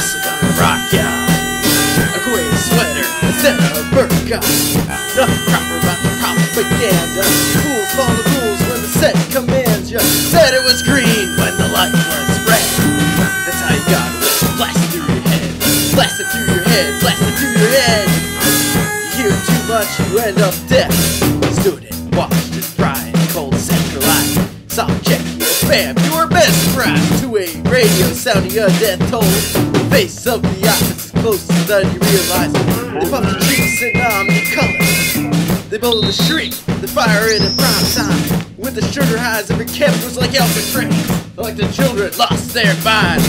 whistle gonna rock ya. A gray sweater instead of a burqa. Nothing proper about the propaganda. Fools follow the rules when the set commands ya. Said it was green when the light was red. That's how you got it. Blast it through your head. Blast it through your head. Blast it through your head. You hear too much, you end up deaf. Stood and watched as Brian cold centralized. Saw Cherokee and bam, you were mesmerized to a radio sounding a death toll. The face of the opposite is closer than you realize. They pump the cheeks in omnicolor. They blow the shriek, they fire it in prime time. With the sugar highs, every camp was like Alcatraz. Like the children lost their minds.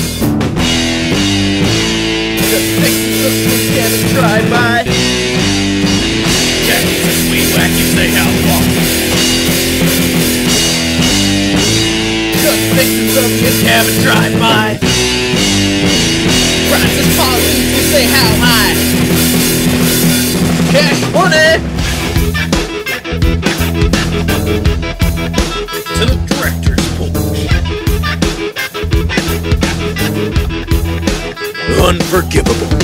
Just fixing the sweet cannon drive-by. Jackie's a sweet whack, you say how long. Just fixing Soviet cabin drive-by. Prices police, you say how high. Cash money. To the director's porch. Unforgivable.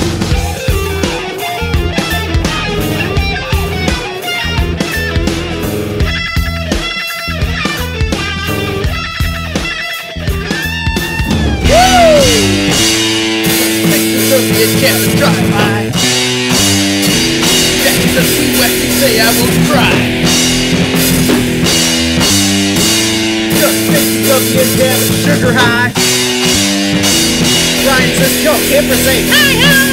Soviet cabin drive-by. Jackie's a sweet whack, you say I will try. Just fix the Soviet cabin sugar high. Brian says go, Kipper say hi hi.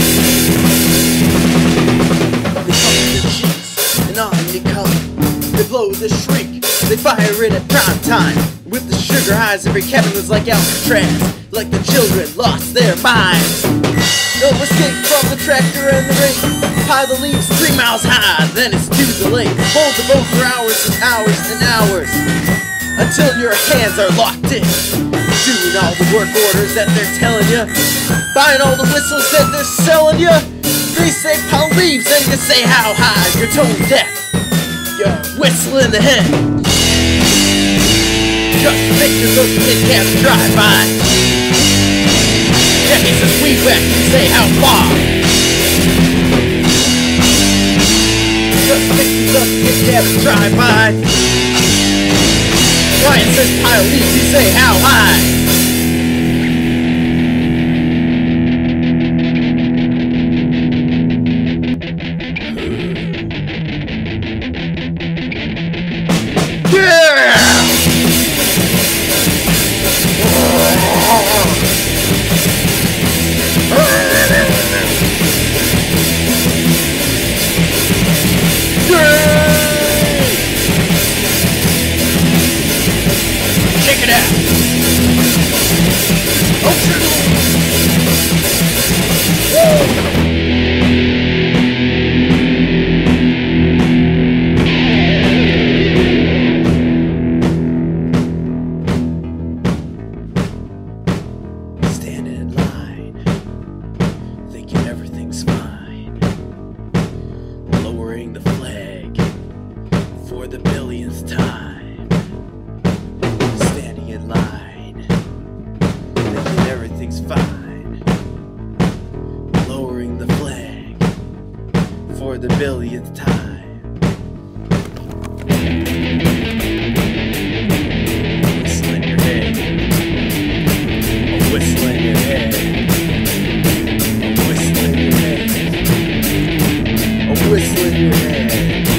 They color the cheeks in omnicolor. They blow the shriek, they fire it at prime time. With the sugar highs, every cabin was like Alcatraz. Like the children lost their minds. No escape from the tractor and the ring. Pile the leaves 3 miles high, then it's too late. Hold the boat for hours and hours and hours, until your hands are locked in. Doing all the work orders that they're telling you. Buying all the whistles that they're selling you. They say pile leaves and you say how high. You're tone deaf, you're whistling the head. Just pictures of the cab drive-by. Jackie's a sweet whack, you say how far. Just pictures of the cab drive-by. Brian says pile leaves, you say how high. Check it out. Oh, standing in line, thinking everything's fine, lowering the flag for the billionth time. Standing in line, thinking everything's fine, lowering the flag for the billionth time. Whistle in your head, a whistle in your head, a whistle in your head, a whistle in your head,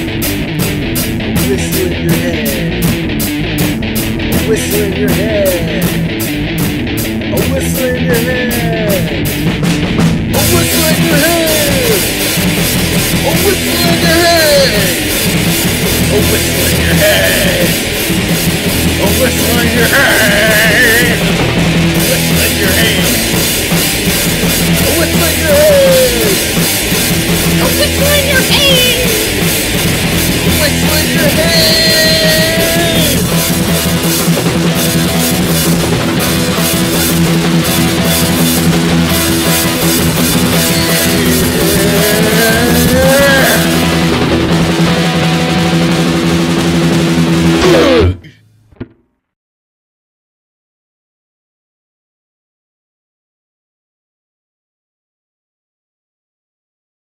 a whistle in your head. Whistle in your head.